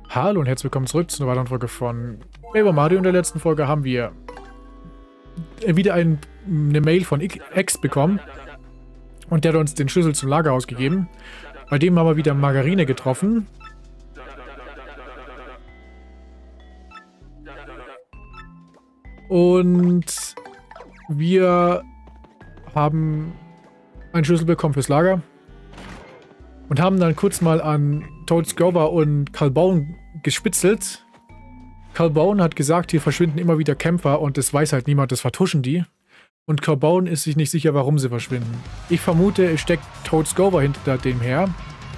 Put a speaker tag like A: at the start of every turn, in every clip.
A: Hallo und herzlich willkommen zurück zu einer weiteren Folge von Paper Mario. In der letzten Folge haben wir wieder eine Mail von X bekommen und der hat uns den Schlüssel zum Lagerhaus gegeben. Bei dem haben wir wieder Margarine getroffen. Und wir haben einen Schlüssel bekommen fürs Lager. Und haben dann kurz mal an Toad Scover und Calbone gespitzelt. Calbone hat gesagt, hier verschwinden immer wieder Kämpfer und das weiß halt niemand, das vertuschen die. Und Calbone ist sich nicht sicher, warum sie verschwinden. Ich vermute, es steckt Toad Scover hinter dem her.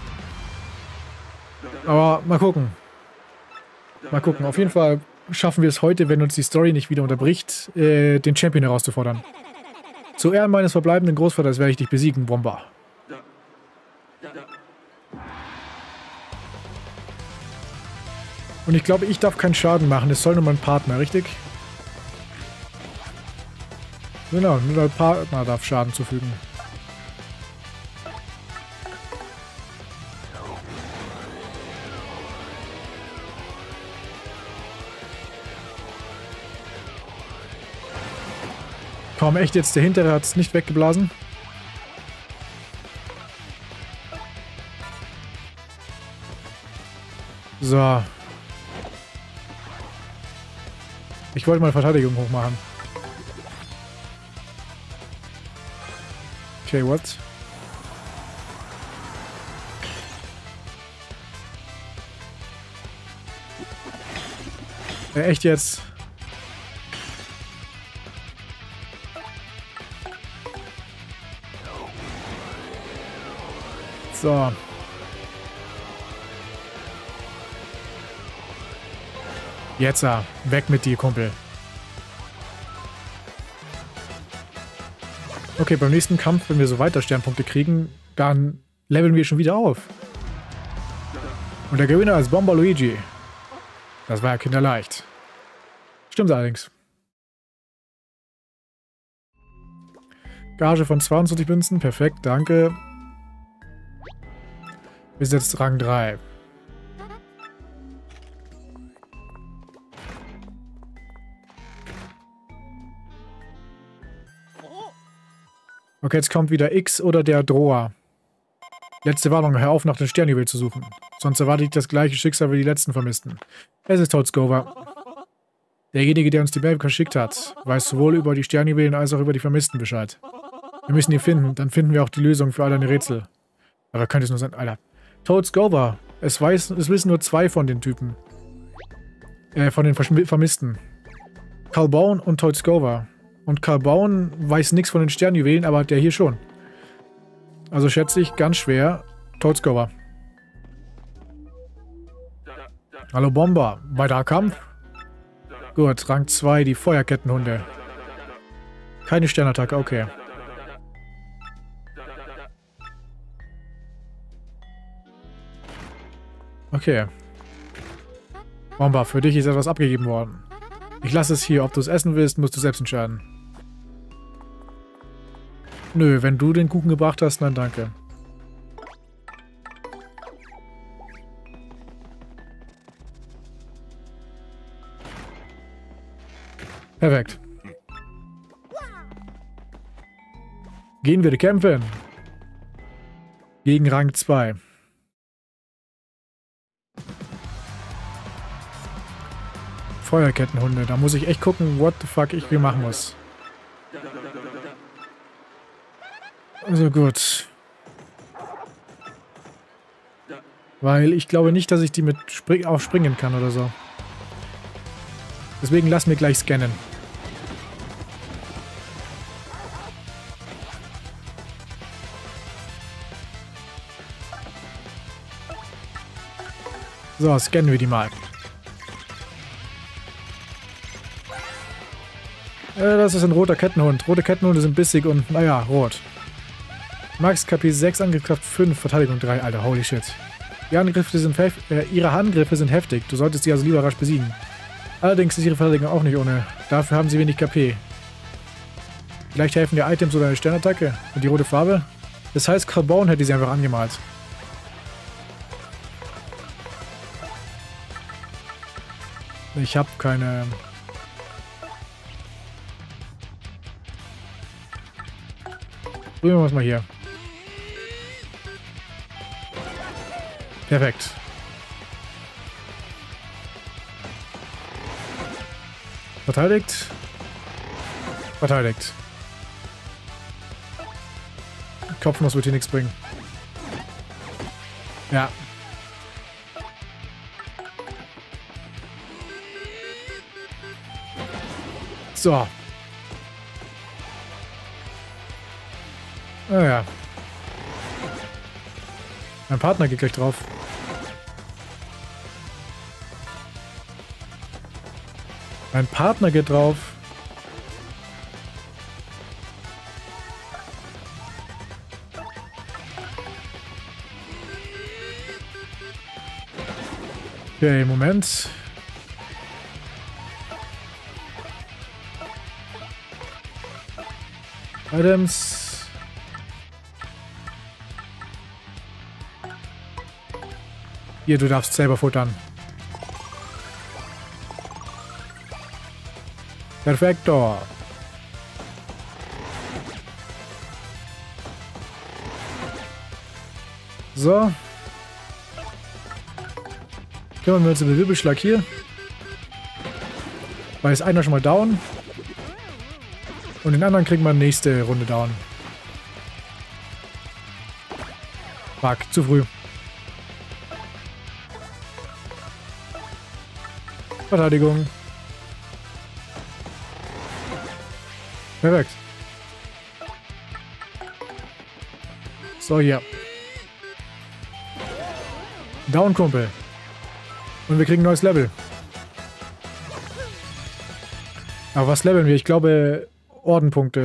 A: Aber mal gucken. Mal gucken. Auf jeden Fall schaffen wir es heute, wenn uns die Story nicht wieder unterbricht, den Champion herauszufordern. Zu Ehren meines verbleibenden Großvaters werde ich dich besiegen, Bomber. Und ich glaube, ich darf keinen Schaden machen. Es soll nur mein Partner, richtig? Genau, nur der Partner darf Schaden zufügen. Komm, echt jetzt? Der hintere hat es nicht weggeblasen? So. Ich wollte mal Verteidigung hochmachen. Okay, what? Echt jetzt? So. Jetzt, weg mit dir, Kumpel. Okay, beim nächsten Kampf, wenn wir so weiter Sternpunkte kriegen, dann leveln wir schon wieder auf. Und der Gewinner ist Bomber Luigi. Das war ja kinderleicht. Stimmt allerdings. Gage von 22 Münzen, perfekt, danke. Wir sind jetzt Rang 3. Okay, jetzt kommt wieder X oder der Droa. Letzte Warnung, hör auf, nach den Sternjuwel zu suchen. Sonst erwarte ich das gleiche Schicksal wie die letzten Vermissten. Es ist Toad Scover. Derjenige, der uns die Mail geschickt hat, weiß sowohl über die Sternjuwelen als auch über die Vermissten Bescheid. Wir müssen ihn finden, dann finden wir auch die Lösung für all deine Rätsel. Aber könnte es nur sein, Alter. Toad Scover. Es wissen nur 2 von den Typen. Von den Vermissten. Calbone und Toad Scover. Und Calbone weiß nichts von den Sternjuwelen, aber der hier schon. Also schätze ich ganz schwer Toad Scover. Hallo Bomber. Weiterer Kampf? Gut, Rang 2, die Feuerkettenhunde. Keine Sternattacke, okay. Okay. Bomber, für dich ist etwas abgegeben worden. Ich lasse es hier. Ob du es essen willst, musst du selbst entscheiden. Nö, wenn du den Kuchen gebracht hast, dann danke. Perfekt. Gehen wir kämpfen. Gegen Rang 2. Feuerkettenhunde. Da muss ich echt gucken, what the fuck ich hier machen muss. Also gut. Weil ich glaube nicht, dass ich die mit aufspringen kann oder so. Deswegen lass mir gleich scannen. So, scannen wir die mal. Das ist ein roter Kettenhund. Rote Kettenhunde sind bissig und, naja, rot. Max KP 6, Angriffskraft 5, Verteidigung 3. Alter, holy shit. Ihre Angriffe sind heftig. Du solltest sie also lieber rasch besiegen. Allerdings ist ihre Verteidigung auch nicht ohne. Dafür haben sie wenig KP. Vielleicht helfen dir Items oder eine Sternattacke. Und die rote Farbe? Das heißt, Calbone hätte sie einfach angemalt. Ich habe keine... Probieren wir es mal hier. Perfekt. Verteidigt. Verteidigt. Kopfnuss wird hier nichts bringen. Ja. So. Naja. Mein Partner geht gleich drauf. Mein Partner geht drauf. Okay, Moment. Items. Hier, du darfst selber futtern. Perfekto. So. Kümmern wir uns um den Wirbelschlag hier. Weil ist einer schon mal down. Und den anderen kriegen wir nächste Runde down. Fuck, zu früh. Verteidigung. Perfekt. So, hier. Down, Kumpel. Und wir kriegen ein neues Level. Aber was leveln wir? Ich glaube, Ordenpunkte.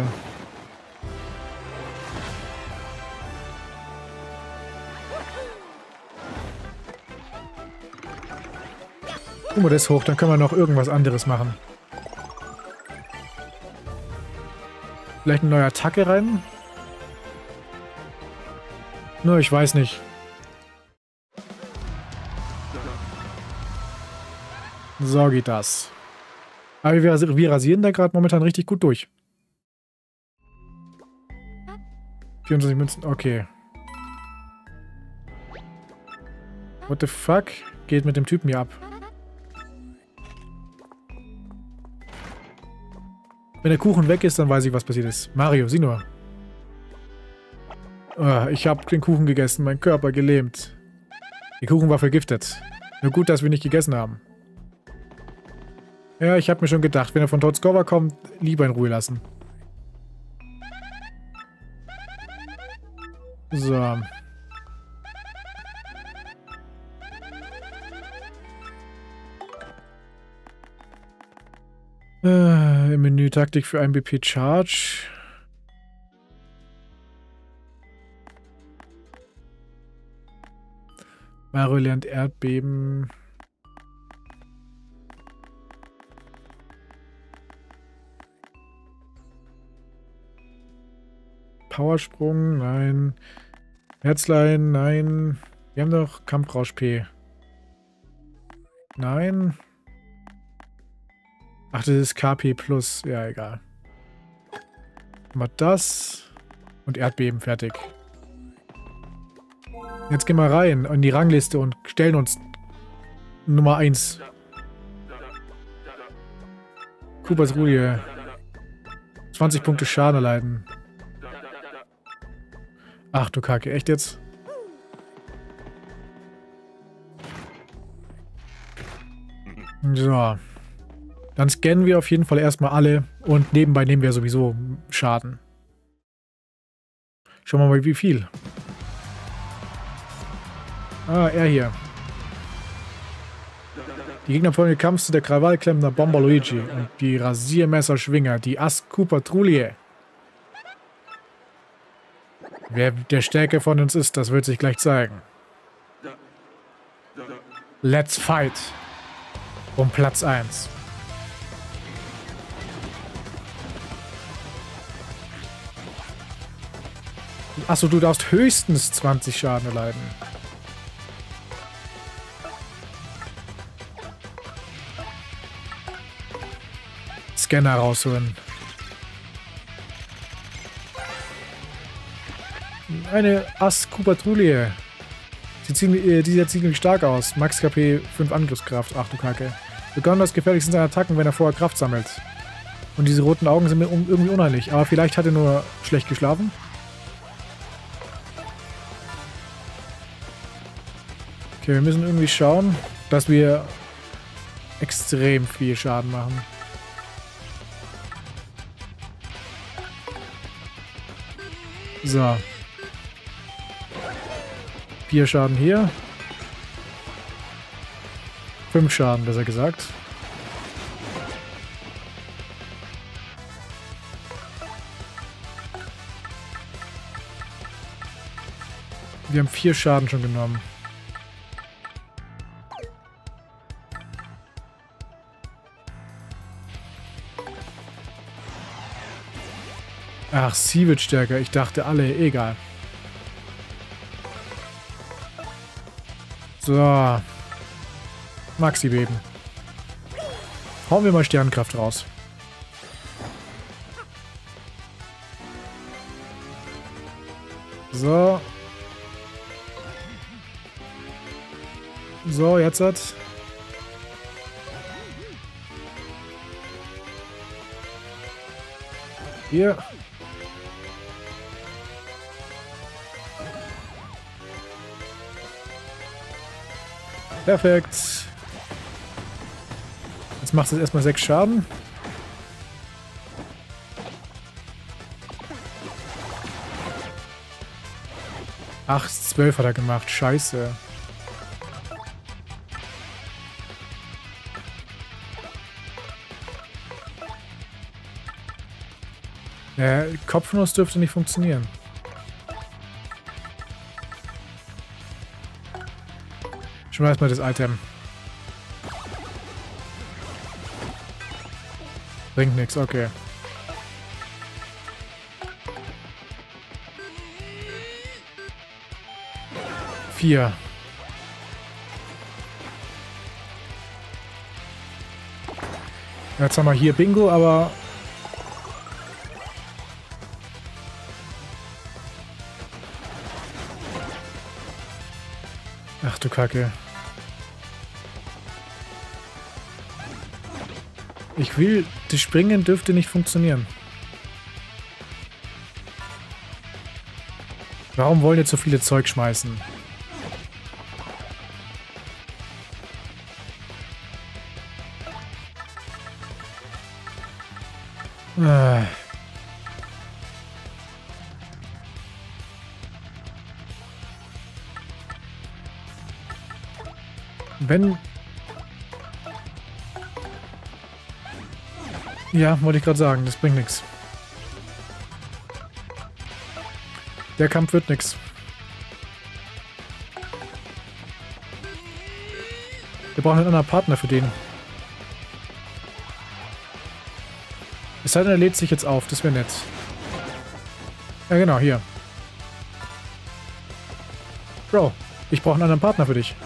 A: Guck mal, das ist hoch. Dann können wir noch irgendwas anderes machen. Vielleicht eine neue Attacke rein? Nur, ich weiß nicht. So geht das. Aber wir rasieren da gerade momentan richtig gut durch. 24 Münzen, okay. What the fuck? Geht mit dem Typen hier ab. Wenn der Kuchen weg ist, dann weiß ich, was passiert ist. Mario, sieh nur. Ich habe den Kuchen gegessen, mein Körper gelähmt. Der Kuchen war vergiftet. Nur gut, dass wir nicht gegessen haben. Ja, ich habe mir schon gedacht, wenn er von Toadskova kommt, lieber in Ruhe lassen. So. Im Menü Taktik für ein BP Charge. Mario lernt Erdbeben. Powersprung, nein. Herzlein, nein. Wir haben doch Kampfrausch P. Nein. Ach, das ist KP Plus. Ja, egal. Mal das. Und Erdbeben, fertig. Jetzt gehen wir rein in die Rangliste und stellen uns Nummer 1. Koopas Ruhe. 20 Punkte Schaden erleiden. Ach du Kacke, echt jetzt? So. Dann scannen wir auf jeden Fall erstmal alle und nebenbei nehmen wir sowieso Schaden. Schauen wir mal, wie viel. Ah, er hier. Die Gegner folgen im Kampf zu der Krawallklemmender Bomber Luigi und die Rasiermesserschwinger, die Ass-Koopa Trulie. Wer der Stärke von uns ist, das wird sich gleich zeigen. Let's fight. Um Platz 1. Achso, du darfst höchstens 20 Schaden erleiden. Scanner rausholen. Eine Asku-Patrouille. Die sieht ziemlich stark aus. Max KP 5 Angriffskraft. Ach du Kacke. Besonders gefährlich sind seine Attacken, wenn er vorher Kraft sammelt. Und diese roten Augen sind mir irgendwie unheimlich. Aber vielleicht hat er nur schlecht geschlafen. Okay, wir müssen irgendwie schauen, dass wir extrem viel Schaden machen. So. 4 Schaden hier. 5 Schaden, besser gesagt. Wir haben 4 Schaden schon genommen. Ach, sie wird stärker. Ich dachte alle, egal. So. Maxi beben. Hauen wir mal Sternenkraft raus. So. So, jetzt hat. Hier. Perfekt. Jetzt macht es erstmal 6 Schaden. Ach, 12 hat er gemacht. Scheiße. Der Kopfnuss dürfte nicht funktionieren. Schmeiß mal das Item. Bringt nichts, okay. Vier. Jetzt haben wir hier Bingo, aber... Ach du Kacke. Ich will... Das Springen dürfte nicht funktionieren. Warum wollen jetzt so viele Zeug schmeißen? Wenn... Ja, wollte ich gerade sagen, das bringt nichts. Der Kampf wird nichts. Wir brauchen einen anderen Partner für den. Es sei denn, er lädt sich jetzt auf, das wäre nett. Ja genau, hier. Bro, ich brauche einen anderen Partner für dich.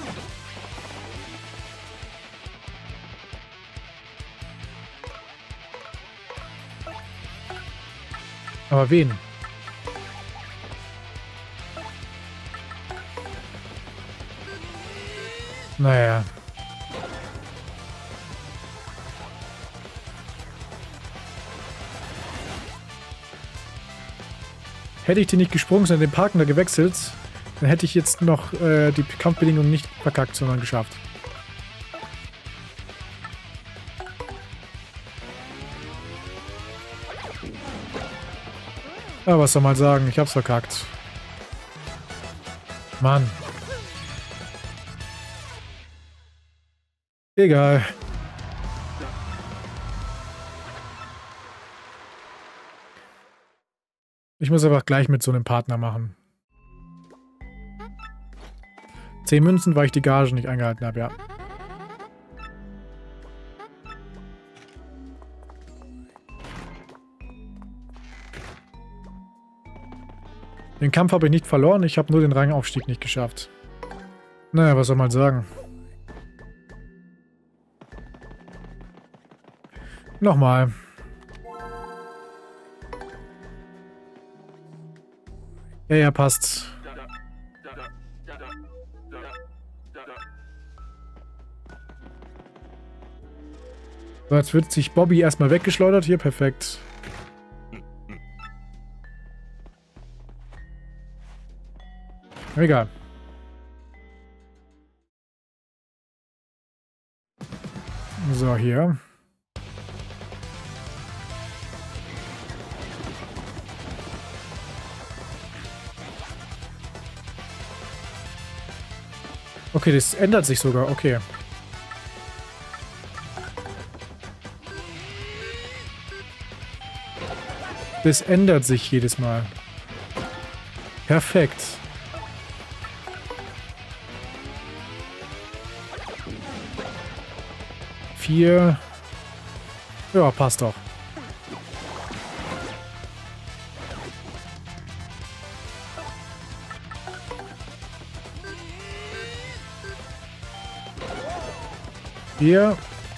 A: Aber wen? Naja. Hätte ich den nicht gesprungen, sondern den Partner gewechselt, dann hätte ich jetzt noch die Kampfbedingungen nicht verkackt, sondern geschafft. Ja, was soll man sagen? Ich hab's verkackt. Mann. Egal. Ich muss einfach gleich mit so einem Partner machen. 10 Münzen, weil ich die Gage nicht eingehalten habe, ja. Den Kampf habe ich nicht verloren, ich habe nur den Rangaufstieg nicht geschafft. Naja, was soll man sagen? Nochmal. Ja, ja, passt. So, jetzt wird sich Bobby erstmal weggeschleudert. Hier, perfekt. Egal. So, hier. Okay, das ändert sich sogar. Okay. Das ändert sich jedes Mal. Perfekt. Vier. Ja, passt doch. Hier.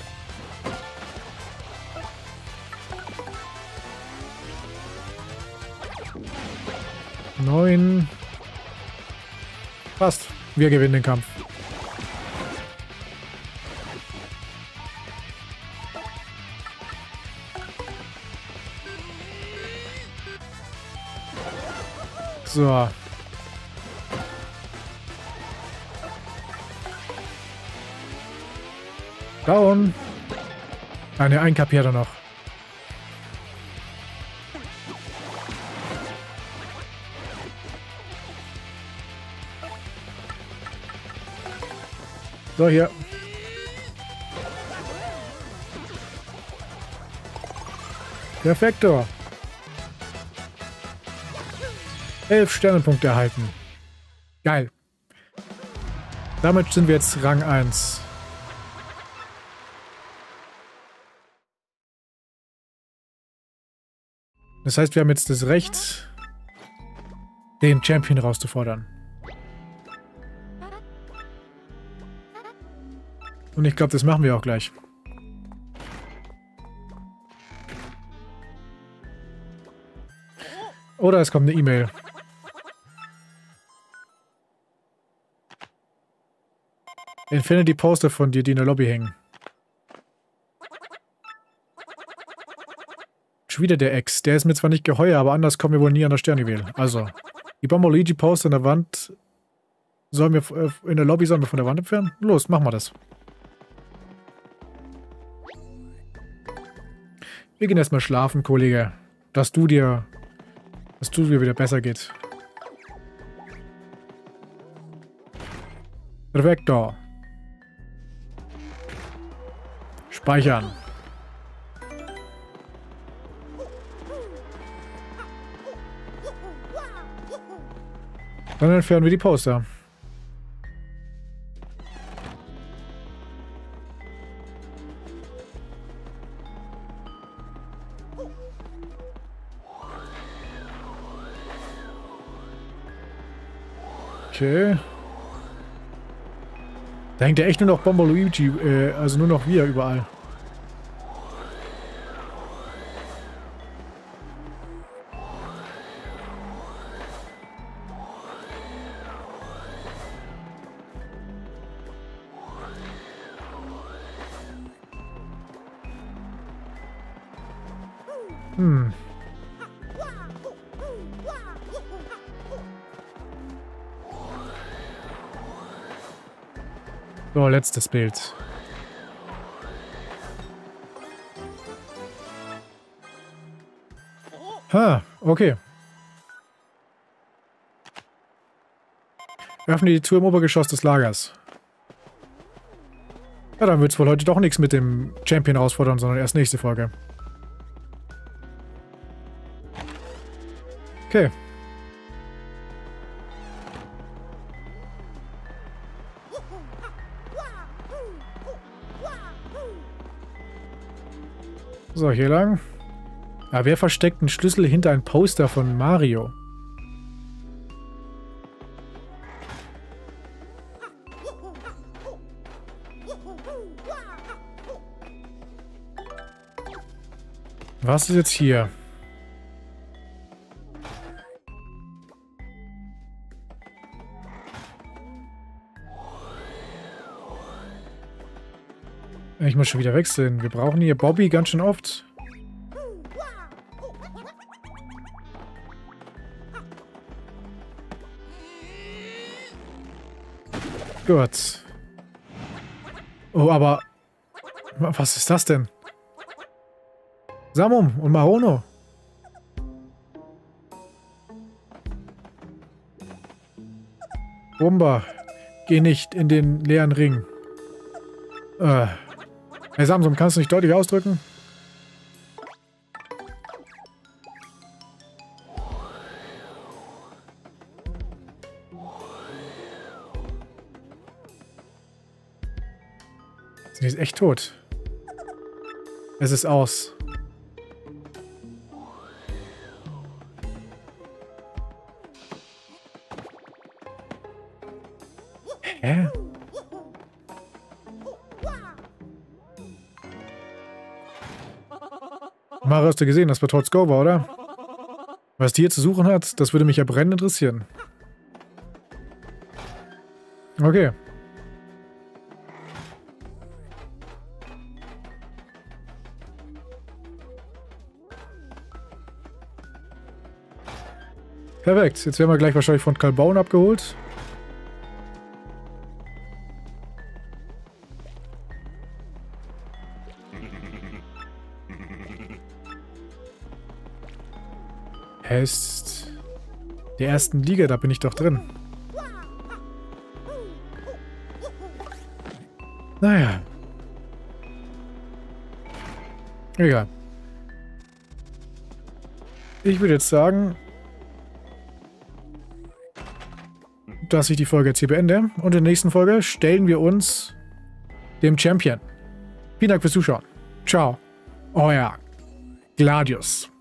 A: Neun. Passt. Wir gewinnen den Kampf. So. Down. Eine ein kapiert er noch. So, hier. Perfekto. 11 Sternepunkte erhalten. Geil. Damit sind wir jetzt Rang 1. Das heißt, wir haben jetzt das Recht, den Champion rauszufordern. Und ich glaube, das machen wir auch gleich. Oder es kommt eine E-Mail. Entferne die Poster von dir, die in der Lobby hängen. Schon wieder der Ex. Der ist mir zwar nicht geheuer, aber anders kommen wir wohl nie an das Sternjuwel. Also, die Bomber-Luigi-Poster in der Wand sollen wir in der Lobby von der Wand entfernen? Los, machen wir das. Wir gehen erstmal schlafen, Kollege. Dass du dir wieder besser geht. Perfekto. Speichern. Dann entfernen wir die Poster. Okay. Da hängt ja echt nur noch Bomber Luigi, also nur noch wir überall. So, letztes Bild. Okay. Öffne die Tür im Obergeschoss des Lagers. Ja, dann wird es wohl heute doch nichts mit dem Champion herausfordern, sondern erst nächste Folge. Okay. So, hier lang. Ah, wer versteckt einen Schlüssel hinter ein Poster von Mario? Was ist jetzt hier? Ich muss schon wieder wechseln. Wir brauchen hier Bobby ganz schön oft. Gut. Oh, aber... Was ist das denn? Samum und Marono. Bumba, geh nicht in den leeren Ring. Hey Samsung, kannst du nicht deutlich ausdrücken? Sie ist echt tot. Es ist aus. Hä? Mario, hast du gesehen, dass bei Toad's Go war, oder? Was die hier zu suchen hat, das würde mich ja brennend interessieren. Okay. Perfekt, jetzt werden wir gleich wahrscheinlich von Calbaun abgeholt. Er ist der ersten Liga, da bin ich doch drin. Naja. Egal. Ich würde jetzt sagen, dass ich die Folge jetzt hier beende. Und in der nächsten Folge stellen wir uns dem Champion. Vielen Dank fürs Zuschauen. Ciao. Euer Gladius.